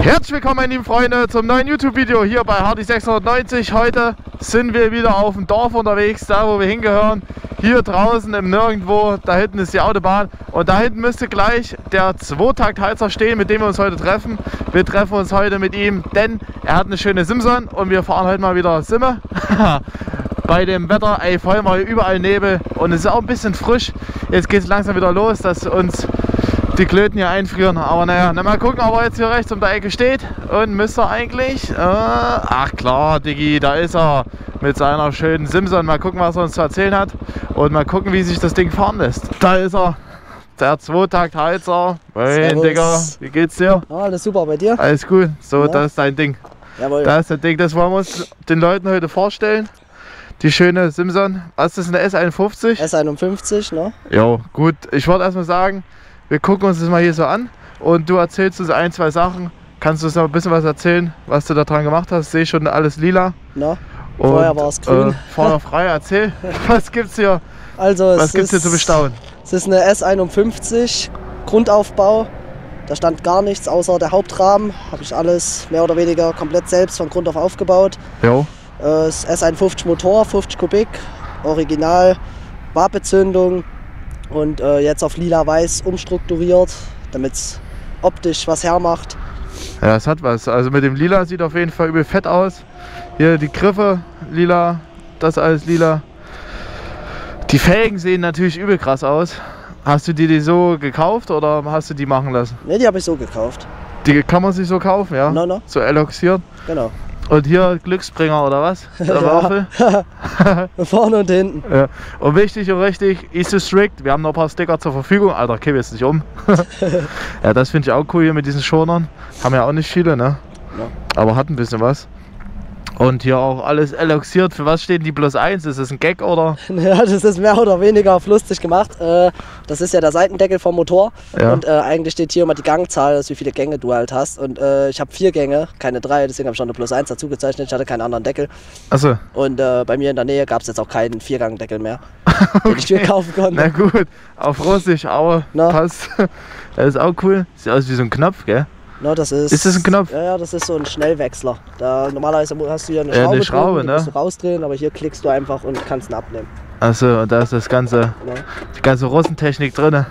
Herzlich willkommen, meine lieben Freunde, zum neuen YouTube-Video hier bei Hardy 690. Heute sind wir wieder auf dem Dorf unterwegs, da wo wir hingehören. Hier draußen im Nirgendwo, da hinten ist die Autobahn und da hinten müsste gleich der Zweitaktheizer stehen, mit dem wir uns heute treffen. Wir treffen uns heute mit ihm, denn er hat eine schöne Simson und wir fahren heute mal wieder Simme. Bei dem Wetter, ey, voll mal überall Nebel und es ist auch ein bisschen frisch. Jetzt geht es langsam wieder los, dass uns die Klöten hier einfrieren, aber naja, mal gucken, ob er jetzt hier rechts um der Ecke steht und müsste eigentlich, ach klar, Diggi, da ist er mit seiner schönen Simson. Mal gucken, was er uns zu erzählen hat und mal gucken, wie sich das Ding fahren lässt. Da ist er, der Zweitaktheizer. Moin, Digga, wie geht's dir? Ja, alles super, bei dir? Alles gut, so, ja. Das ist dein Ding. Jawohl. Das ist das Ding, das wollen wir uns den Leuten heute vorstellen. Die schöne Simson, was ist das, eine S51? S51, ne? Jo, gut, ich wollte erstmal sagen, wir gucken uns das mal hier so an und du erzählst uns ein, zwei Sachen. Kannst du uns noch ein bisschen was erzählen, was du da dran gemacht hast? Ich sehe schon alles lila. Na, vorher war es grün. Vorher frei, erzähl. Was gibt's hier? Also, was gibt's hier zu bestaunen? Es ist eine S51 Grundaufbau. Da stand gar nichts außer der Hauptrahmen. Habe ich alles mehr oder weniger komplett selbst von Grund auf aufgebaut. Jo. Das S51 Motor, 50 Kubik, Original, Wapenzündung. Und jetzt auf lila-weiß umstrukturiert, damit es optisch was hermacht. Ja, es hat was. Also mit dem Lila sieht auf jeden Fall übel fett aus. Hier die Griffe lila, das alles lila. Die Felgen sehen natürlich übel krass aus. Hast du die so gekauft oder hast du die machen lassen? Ne, die habe ich so gekauft. Die kann man sich so kaufen, ja? No. So eloxiert? Genau. Und hier Glücksbringer oder was? Der Waffel? Vorne und hinten. Ja. Und wichtig und richtig, Easy Strict. Wir haben noch ein paar Sticker zur Verfügung. Alter, kipp jetzt nicht um. Ja, das finde ich auch cool hier mit diesen Schonern. Haben ja auch nicht viele, ne? Ja. Aber hat ein bisschen was. Und hier auch alles eloxiert. Für was stehen die plus 1? Ist das ein Gag oder? Ja, das ist mehr oder weniger auf lustig gemacht. Das ist ja der Seitendeckel vom Motor. Ja. Und eigentlich steht hier immer die Gangzahl, also wie viele Gänge du halt hast. Und ich habe 4 Gänge, keine 3, deswegen habe ich schon eine plus 1 dazu gezeichnet. Ich hatte keinen anderen Deckel. Achso. Und bei mir in der Nähe gab es jetzt auch keinen 4-Gang-Deckel mehr, den ich mir kaufen konnte. Na gut, auf Russisch, aber passt. Das ist auch cool. Sieht aus wie so ein Knopf, gell? No, das ist das ein Knopf? Ja, das ist so ein Schnellwechsler. Da, normalerweise hast du hier eine Schraube, drin, ne? Die musst du rausdrehen, aber hier klickst du einfach und kannst ihn abnehmen. Achso, und da ist das ganze, die ganze Russentechnik drin.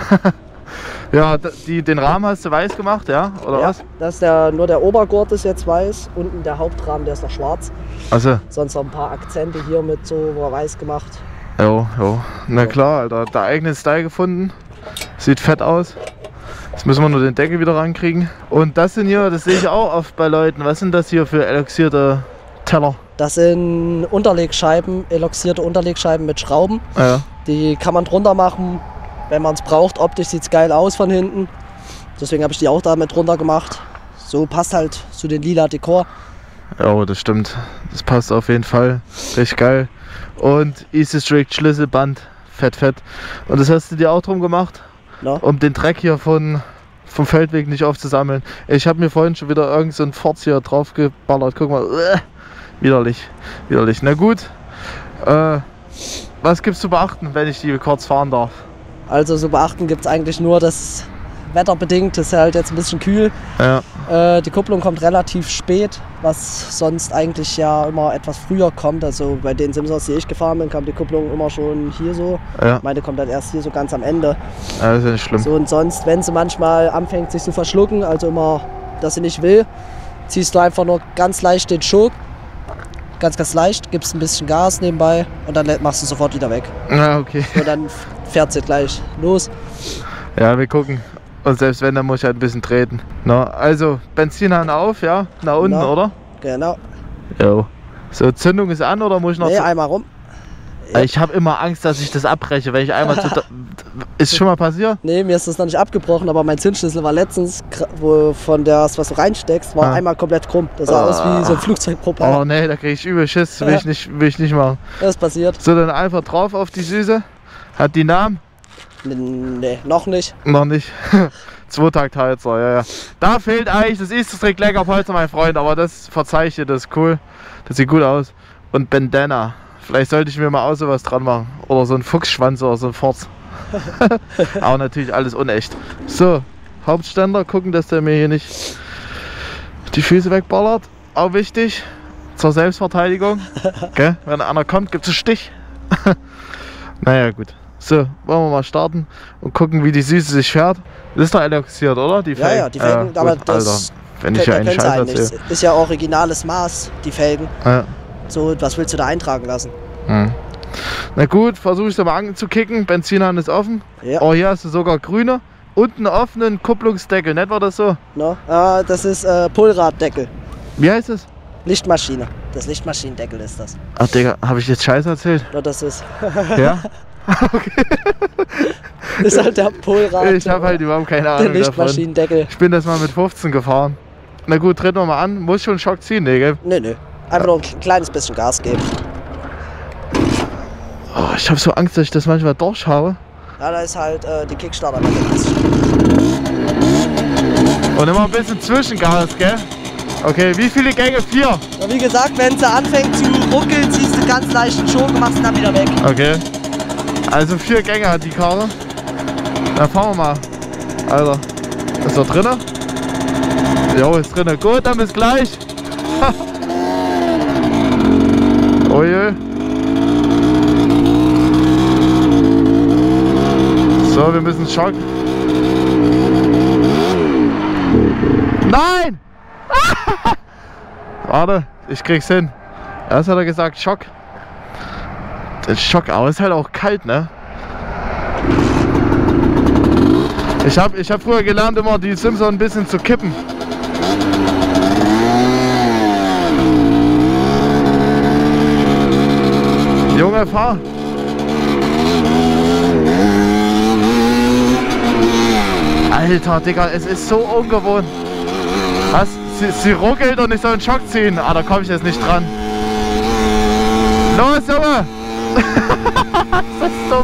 Ja, den Rahmen hast du weiß gemacht, ja? Oder ja, was? Das ist nur der Obergurt ist jetzt weiß, unten der Hauptrahmen, der ist noch schwarz. Achso. Sonst noch ein paar Akzente hier mit so weiß gemacht. Jo. Na klar, Alter, der eigene Style gefunden. Sieht fett aus. Jetzt müssen wir nur den Deckel wieder rankriegen. Und das sind hier, das sehe ich auch oft bei Leuten. Was sind das hier für eloxierte Teller? Das sind Unterlegscheiben, eloxierte Unterlegscheiben mit Schrauben. Ja. Die kann man drunter machen, wenn man es braucht. Optisch sieht es geil aus von hinten. Deswegen habe ich die auch damit drunter gemacht. So passt halt zu den lila Dekor. Ja, das stimmt. Das passt auf jeden Fall. Richtig geil. Und Easy Strict Schlüsselband. Fett. Und das hast du dir auch drum gemacht? No. Um den Dreck hier vom Feldweg nicht aufzusammeln. Ich habe mir vorhin schon wieder irgend so einen Forz hier drauf geballert. Guck mal. Widerlich. Na gut. Was gibt's zu beachten, wenn ich die kurz fahren darf? Also zu beachten gibt es eigentlich nur, dass wetterbedingt ist halt jetzt ein bisschen kühl. Ja. Die Kupplung kommt relativ spät, was sonst eigentlich ja immer etwas früher kommt. Also bei den Simsons, die ich gefahren bin, kam die Kupplung immer schon hier so. Ja. Meine kommt halt erst hier so ganz am Ende. Ja, das ist ja nicht schlimm. So, und sonst, wenn sie manchmal anfängt sich zu verschlucken, also immer, dass sie nicht will, ziehst du einfach nur ganz leicht den Schok. Ganz leicht, gibst ein bisschen Gas nebenbei und dann machst du sofort wieder weg. Ja, okay. Und dann fährt sie gleich los. Ja, wir gucken. Und selbst wenn, dann muss ich halt ein bisschen treten. Na, also Benzinhahn auf, ja? Nach unten, oder? Genau. Jo. So, Zündung ist an oder muss ich noch... Nee, einmal rum. Ja. Ich habe immer Angst, dass ich das abbreche, wenn ich einmal zu... Ist schon mal passiert? Nee, mir ist das noch nicht abgebrochen, aber mein Zündschlüssel war letztens, wo von was du reinsteckst, war einmal komplett krumm. Das sah aus wie so ein Flugzeugpropeller. Oh nee, da kriege ich übel Schiss, will ich nicht machen. Das passiert. So, dann einfach drauf auf die Süße. Hat die Namen? Nee, noch nicht. Noch nicht. Zweitaktheizer, ja. Da fehlt eigentlich das Easy Strict Leckerpolster, mein Freund, aber das verzeih ich dir, das ist cool. Das sieht gut aus. Und Bandana. Vielleicht sollte ich mir mal auch sowas dran machen. Oder so ein Fuchsschwanz oder so ein Forz. Aber natürlich alles unecht. So, Hauptständer, gucken, dass der mir hier nicht die Füße wegballert. Auch wichtig zur Selbstverteidigung. Gell? Wenn einer kommt, gibt es einen Stich. Naja, gut. So, wollen wir mal starten und gucken, wie die Süße sich fährt. Das ist doch eloxiert, oder? Die Felgen? Ja, die Felgen, aber gut, das Alter, wenn ich ja einen Scheiß erzähle. Ist ja originales Maß, die Felgen. Ja. So, was willst du da eintragen lassen? Hm. Na gut, versuche ich es mal anzukicken. Benzinhahn ist offen. Ja. Oh, hier hast du sogar grüne und einen offenen Kupplungsdeckel. Nicht war das so? No? Das ist Pullraddeckel. Wie heißt es? Lichtmaschine. Das Lichtmaschinendeckel ist das. Ach Digga, habe ich jetzt Scheiß erzählt? No, das ist. Ja? Okay. Ist halt der Pullrad. Ich habe halt überhaupt keine der Ahnung Lichtmaschinendeckel. davon. Ich bin das mal mit 15 gefahren. Na gut, treten wir mal an. Muss schon Schock ziehen, ne, gell? Nö. Einfach nur ein kleines bisschen Gas geben. Oh, ich habe so Angst, dass ich das manchmal durchhaue. Ja, da ist halt die Kickstarter mit dem. Und immer ein bisschen Zwischengas, gell? Okay, wie viele Gänge? 4? Und wie gesagt, wenn sie anfängt zu ruckeln, ziehst du ganz leichten Schwung und machst ihn dann wieder weg. Okay. Also 4 Gänge hat die Karre. Dann fahren wir mal. Alter, ist er drinne? Jo, ist drinne. Gut, dann bis gleich. Oh je. So, wir müssen Schock. Nein! Warte, ich krieg's hin. Erst hat er gesagt Schock. Das ist Schock, aber es ist halt auch kalt, ne? Ich hab früher gelernt, immer die Simson ein bisschen zu kippen. Junge, fahr! Alter, Digga, es ist so ungewohnt. Was? Sie ruckelt und ich soll einen Schock ziehen. Ah, da komme ich jetzt nicht dran. Los, Junge! Das ist dumm.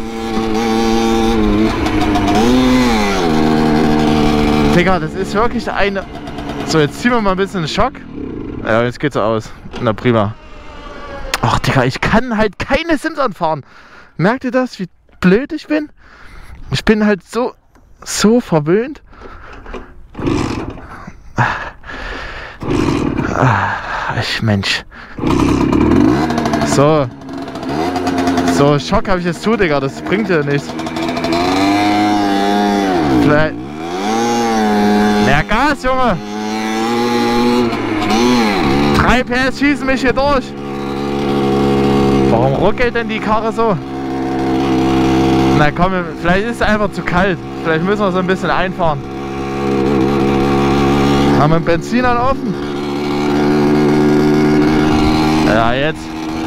Digga, das ist wirklich eine... So, jetzt ziehen wir mal ein bisschen den Schock. Ja, jetzt geht's aus. Na prima. Ach, Digga, ich kann halt keine Simson fahren. Merkt ihr das, wie blöd ich bin? Ich bin halt so verwöhnt. Mensch. So, Schock habe ich jetzt zu, Digga. Das bringt ja nichts. Vielleicht... Mehr Gas, Junge! 3 PS schießen mich hier durch. Warum ruckelt denn die Karre so? Na komm, vielleicht ist es einfach zu kalt. Vielleicht müssen wir so ein bisschen einfahren. Haben wir den Benzinhahn offen? Ja, jetzt.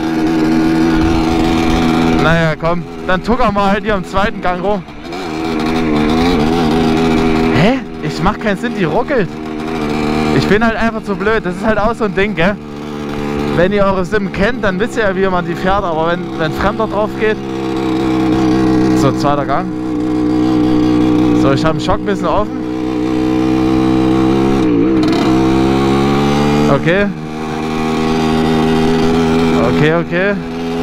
Naja, komm. Dann tuckern wir halt hier am zweiten Gang rum. Hä? Ich mach keinen Sinn, die ruckelt. Ich bin halt einfach zu blöd. Das ist halt auch so ein Ding, gell? Wenn ihr eure Sim kennt, dann wisst ihr ja, wie man die fährt. Aber wenn Fremder drauf geht. So, zweiter Gang. So, ich habe den Schock ein bisschen offen. Okay. Okay.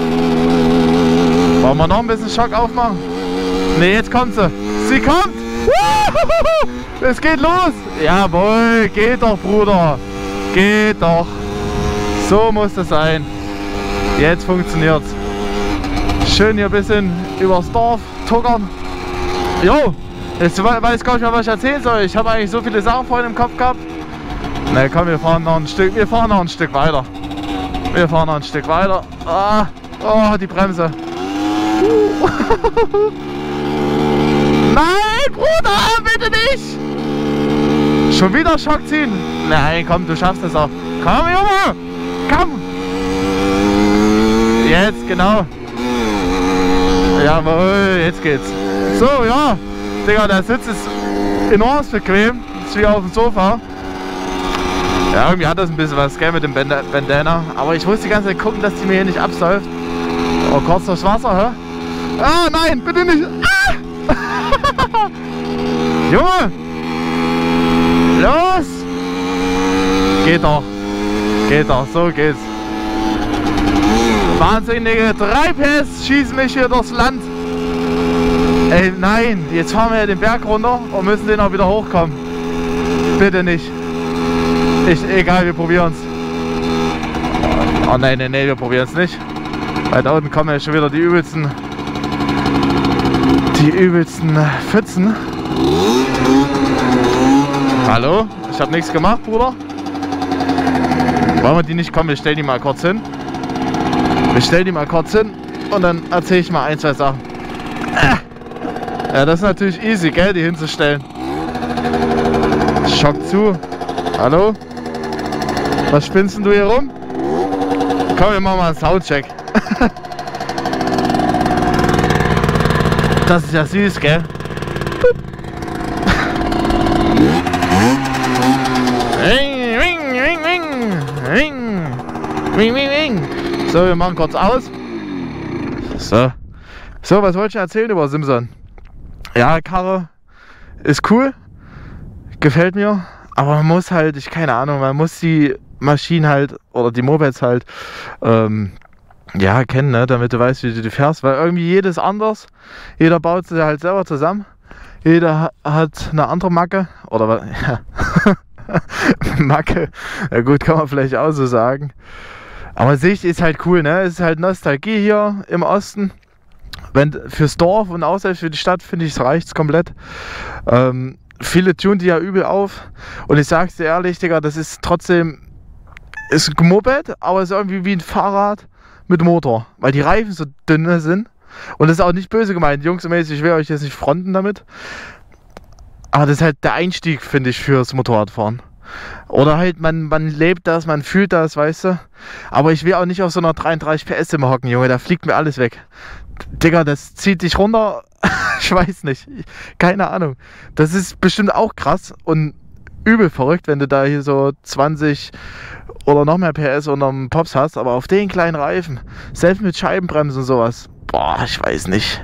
Wollen wir noch ein bisschen Schock aufmachen? Ne, jetzt kommt sie. Sie kommt! Es geht los! Jawohl, geht doch, Bruder. Geht doch. So muss es sein. Jetzt funktioniert's. Schön hier ein bisschen übers Dorf tuckern. Jo, jetzt weiß ich gar nicht mehr, was ich erzählen soll. Ich habe eigentlich so viele Sachen vorhin im Kopf gehabt. Na komm, wir fahren noch ein Stück weiter. Ah, oh, die Bremse. Nein, Bruder, bitte nicht! Schon wieder Schock ziehen? Nein, komm, du schaffst es auch. Komm, Junge! Komm! Jetzt, genau. Jawohl, jetzt geht's. So, ja. Digga, der Sitz ist enorm bequem. Ist wie auf dem Sofa. Ja, irgendwie hat das ein bisschen was, gell, mit dem Bandana. Aber ich muss die ganze Zeit gucken, dass die mir hier nicht absäuft. Oh, kurz durchs Wasser, hä? Ah, nein, bitte nicht. Ah! Junge! Los! Geht doch, so geht's. Wahnsinnige 3 PS schießen mich hier durchs Land. Ey, nein, jetzt fahren wir den Berg runter und müssen den auch wieder hochkommen. Bitte nicht. Egal, wir probieren es. Oh nein, wir probieren es nicht. Weil da unten kommen ja schon wieder die übelsten Pfützen. Hallo? Ich habe nichts gemacht, Bruder. Wollen wir die nicht kommen? Wir stellen die mal kurz hin. Und dann erzähle ich mal ein, zwei Sachen. Ja, das ist natürlich easy, gell, die hinzustellen. Schock zu. Hallo? Was spinnst denn du hier rum? Komm, wir machen mal einen Soundcheck. Das ist ja süß, gell? So, wir machen kurz aus. So, was wollte ich erzählen über Simson? Ja, Karre ist cool, gefällt mir, aber man muss halt, keine Ahnung, man muss die Maschinen halt, oder die Mopeds halt, ja, kennen, ne? Damit du weißt, wie du die fährst, weil irgendwie jedes anders, jeder baut sie halt selber zusammen, jeder hat eine andere Macke, oder ja, Macke, ja gut, kann man vielleicht auch so sagen, aber Sicht ist halt cool, ne? Es ist halt Nostalgie hier im Osten. Fürs Dorf und auch selbst für die Stadt, finde ich, es reicht komplett. Viele tunen die ja übel auf. Und ich sag's dir ehrlich, Digga, das ist trotzdem, ist ein Moped, aber es ist irgendwie wie ein Fahrrad mit Motor. Weil die Reifen so dünn sind. Und das ist auch nicht böse gemeint. Jungs und Mädels, ich will euch jetzt nicht fronten damit. Aber das ist halt der Einstieg, finde ich, fürs Motorradfahren. Oder halt, man lebt das, man fühlt das, weißt du. Aber ich will auch nicht auf so einer 33 PS immer hocken, Junge, da fliegt mir alles weg. Digga, das zieht dich runter, ich weiß nicht, keine Ahnung. Das ist bestimmt auch krass und übel verrückt, wenn du da hier so 20 oder noch mehr PS unter dem Pops hast, aber auf den kleinen Reifen, selbst mit Scheibenbremsen und sowas, boah, ich weiß nicht,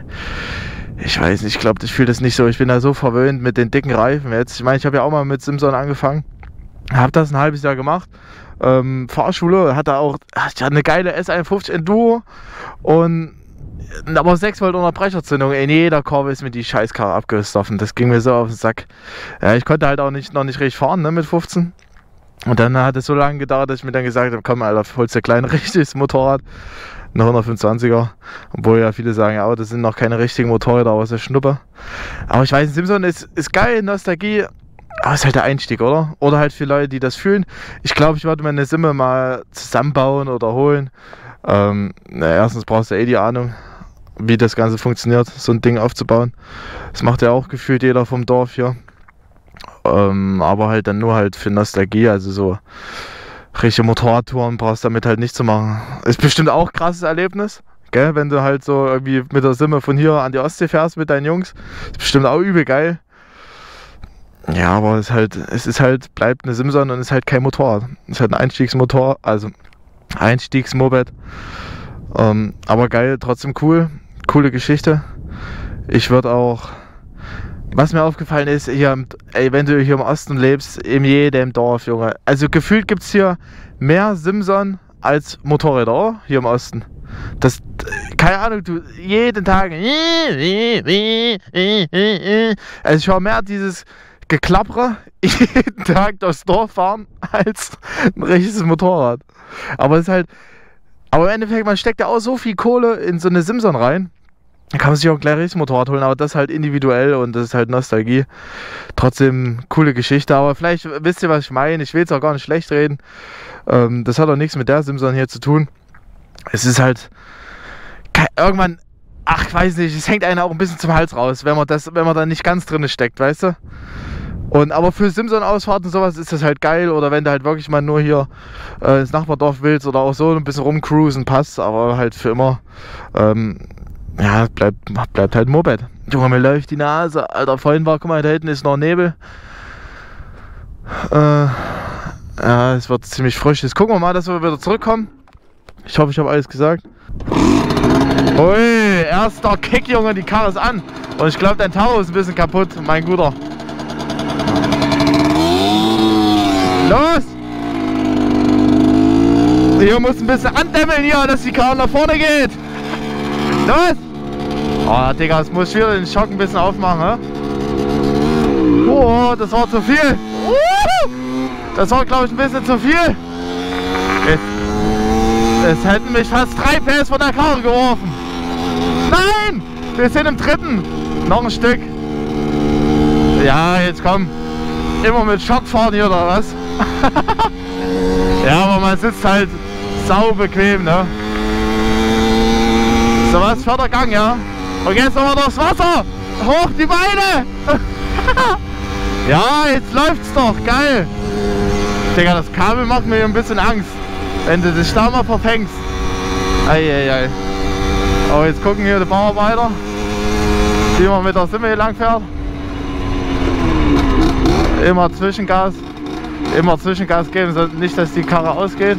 ich glaube, ich fühle das nicht so, ich bin da so verwöhnt mit den dicken Reifen jetzt. Ich meine, ich habe ja auch mal mit Simson angefangen, habe das ein halbes Jahr gemacht, Fahrschule, hatte eine geile S51 Enduro und aber 6 Volt Unterbrecherzündung, in jeder Kurve ist mir die Scheißkarre abgestoffen. Das ging mir so auf den Sack. Ja, ich konnte halt auch noch nicht richtig fahren, ne, mit 15. Und dann hat es so lange gedauert, dass ich mir dann gesagt habe, komm Alter, holst dir klein richtiges Motorrad. Ein 125er. Obwohl ja viele sagen, ja, das sind noch keine richtigen Motorräder, aber es ist Schnuppe. Aber ich weiß, Simson ist geil, Nostalgie. Aber ist halt der Einstieg, oder? Oder halt für Leute, die das fühlen. Ich glaube, ich werde mir eine Simme mal zusammenbauen oder holen. Erstens brauchst du die Ahnung, wie das Ganze funktioniert, so ein Ding aufzubauen. Das macht ja auch gefühlt jeder vom Dorf hier. Aber halt dann nur halt für Nostalgie, also so richtige Motorradtouren brauchst du damit halt nicht zu machen. Ist bestimmt auch ein krasses Erlebnis, gell? Wenn du halt so irgendwie mit der Simme von hier an die Ostsee fährst mit deinen Jungs. Ist bestimmt auch übel geil. Ja, aber es bleibt eine Simson und ist halt kein Motorrad. Es ist halt ein Einstiegsmotor, also Einstiegsmoped. Aber geil, trotzdem cool. Coole Geschichte. Ich würde auch, was mir aufgefallen ist, hier, wenn du hier im Osten lebst, in jedem Dorf, Junge. Also gefühlt gibt es hier mehr Simson als Motorräder, oder? Hier im Osten. Das, keine Ahnung, du, jeden Tag. Also ich höre mehr dieses Geklappere jeden Tag durchs Dorf fahren als ein richtiges Motorrad. Aber es ist halt, aber im Endeffekt, man steckt ja auch so viel Kohle in so eine Simson rein. Da kann man sich auch ein gleiches Motorrad holen, aber das halt individuell und das ist halt Nostalgie. Trotzdem coole Geschichte, aber vielleicht wisst ihr, was ich meine. Ich will es auch gar nicht schlecht reden. Das hat auch nichts mit der Simson hier zu tun. Es ist halt irgendwann, ach, ich weiß nicht, es hängt einem auch ein bisschen zum Hals raus, wenn man da nicht ganz drin steckt, weißt du? Aber für Simson-Ausfahrten und sowas ist das halt geil, oder wenn du halt wirklich mal nur hier ins Nachbardorf willst oder auch so ein bisschen rumcruisen, passt, aber halt für immer, ja, bleibt halt ein Moped. Junge, mir läuft die Nase, Alter, vorhin war, guck mal, da hinten ist noch Nebel. Ja, es wird ziemlich frisch. Jetzt gucken wir mal, dass wir wieder zurückkommen. Ich hoffe, ich habe alles gesagt. Ui, erster Kick, Junge, die Karre ist an. Und ich glaube, dein Tacho ist ein bisschen kaputt, mein Guter. Los! Hier muss ein bisschen andämmeln hier, dass die Karre nach vorne geht. Los! Oh, Digga, es muss wieder den Schock ein bisschen aufmachen, hä? Oh, das war zu viel. Das war, glaube ich, ein bisschen zu viel. Es hätten mich fast 3 PS von der Karre geworfen. Nein! Wir sind im dritten. Noch ein Stück. Ja, jetzt komm. Immer mit Schock fahren hier oder was? Ja, aber man sitzt halt sau bequem, ne? So was, Fördergang, ja. Und jetzt nochmal durchs Wasser. Hoch die Beine. Ja, jetzt läuft's doch. Geil. Digga, das Kabel macht mir ein bisschen Angst. Wenn du dich da mal verfängst. Eieiei. Aber jetzt gucken hier die Bauarbeiter, wie man mit der Simme hier lang fährt. Immer Zwischengas geben, so nicht, dass die Karre ausgeht.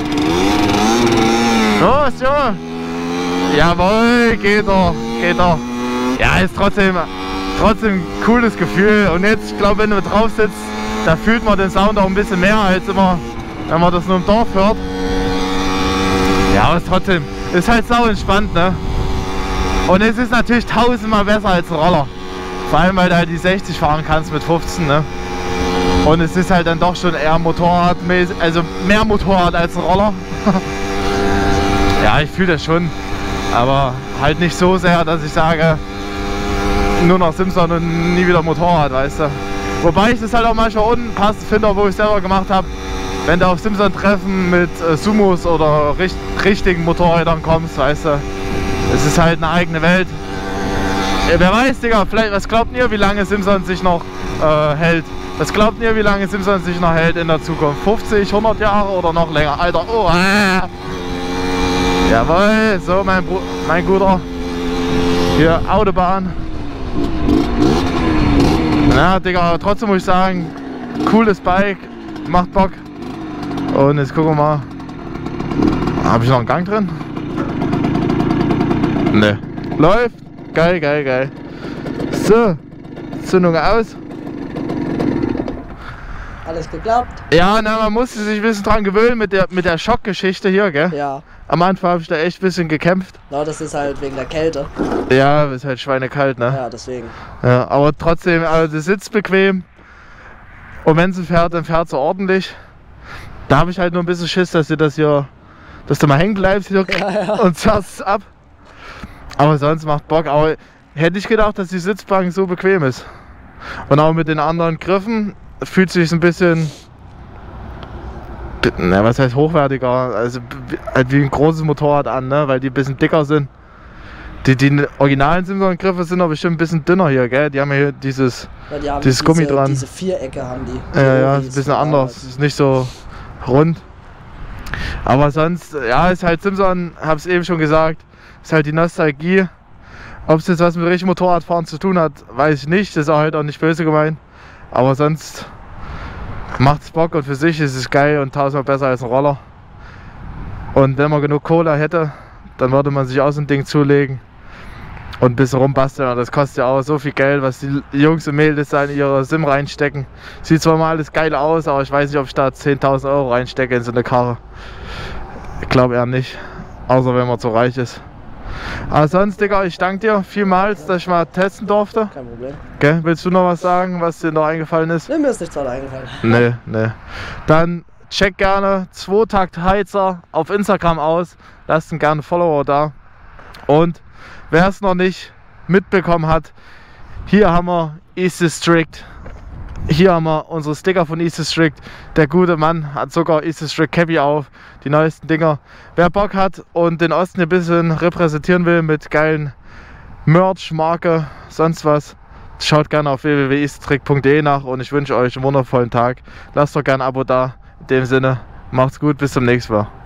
Los, Junge! Jawohl, geht doch, geht doch. Ja, ist trotzdem ein cooles Gefühl. Und jetzt, ich glaube, wenn du drauf sitzt, da fühlt man den Sound auch ein bisschen mehr als immer, wenn man das nur im Dorf hört. Ja, aber trotzdem, ist halt sau entspannt, ne? Und es ist natürlich 1000-mal besser als ein Roller. Vor allem, weil du halt die 60 fahren kannst mit 15, ne? Und es ist halt dann doch schon eher Motorradmäßig, also mehr Motorrad als ein Roller. Ja, ich fühle das schon, aber halt nicht so sehr, dass ich sage, nur noch Simson und nie wieder Motorrad, weißt du. Wobei ich das halt auch manchmal unpassend finde, wo ich selber gemacht habe, wenn du auf Simson-Treffen mit Sumos oder richtigen Motorrädern kommst, weißt du. Es ist halt eine eigene Welt. Wer weiß, Digga, vielleicht, was glaubt ihr, wie lange Simson sich noch hält? Was glaubt ihr, wie lange Simson sich noch hält in der Zukunft? 50, 100 Jahre oder noch länger? Alter, oh, Jawohl, so mein Guter. Hier, Autobahn. Ja, Digga, trotzdem muss ich sagen, cooles Bike, macht Bock. Und jetzt gucken wir mal. Habe ich noch einen Gang drin? Ne. Läuft. Geil, geil, geil. So. Zündung aus. Alles geklappt? Ja, na, man musste sich ein bisschen dran gewöhnen mit der Schockgeschichte hier, gell? Ja. Am Anfang habe ich da echt ein bisschen gekämpft. Ja, das ist halt wegen der Kälte. Ja, ist halt schweinekalt, ne? Ja, deswegen. Ja, aber trotzdem, also du sitzt bequem. Und wenn sie fährt, dann fährt sie ordentlich. Da habe ich halt nur ein bisschen Schiss, dass du mal hängen bleibst hier und zerrst ab. Aber sonst macht Bock. Aber hätte ich gedacht, dass die Sitzbank so bequem ist. Und auch mit den anderen Griffen fühlt sich ein bisschen, na, was heißt hochwertiger, also halt wie ein großes Motorrad an, ne? Weil die ein bisschen dicker sind. Die originalen Simson-Griffe sind aber bestimmt ein bisschen dünner hier, gell? Die haben ja hier dieses Gummi dran. Diese Vierecke haben die. Ja, ist ein bisschen anders. Ist nicht so rund. Aber sonst, ja, ist halt Simson, hab's eben schon gesagt, ist halt die Nostalgie. Ob es jetzt was mit richtigem Motorradfahren zu tun hat, weiß ich nicht. Das ist auch halt auch nicht böse gemeint. Aber sonst macht's Bock und für sich ist es geil und 1000-mal besser als ein Roller. Und wenn man genug Kohle hätte, dann würde man sich auch so ein Ding zulegen und ein bisschen rumbasteln. Und das kostet ja auch so viel Geld, was die Jungs und Mädels da in ihre Sim reinstecken. Sieht zwar mal alles geil aus, aber ich weiß nicht, ob ich da 10.000 Euro reinstecke in so eine Karre. Ich glaube eher nicht, außer wenn man so reich ist. Aber sonst, Digga, ich danke dir vielmals, dass ich mal testen durfte. Kein Problem. Okay, willst du noch was sagen, was dir noch eingefallen ist? Nee, mir ist nichts weiter eingefallen. Nee. Dann check gerne 2-Takt-Heizer auf Instagram aus. Lasst einen gerne Follower da. Und wer es noch nicht mitbekommen hat, hier haben wir Easy Strict. Hier haben wir unsere Sticker von Easy Strict. Der gute Mann hat sogar Easy Strict Cappy auf, die neuesten Dinger. Wer Bock hat und den Osten ein bisschen repräsentieren will mit geilen Merch, Marke, sonst was, schaut gerne auf www.easystrict.de nach und ich wünsche euch einen wundervollen Tag. Lasst doch gerne ein Abo da. In dem Sinne, macht's gut, bis zum nächsten Mal.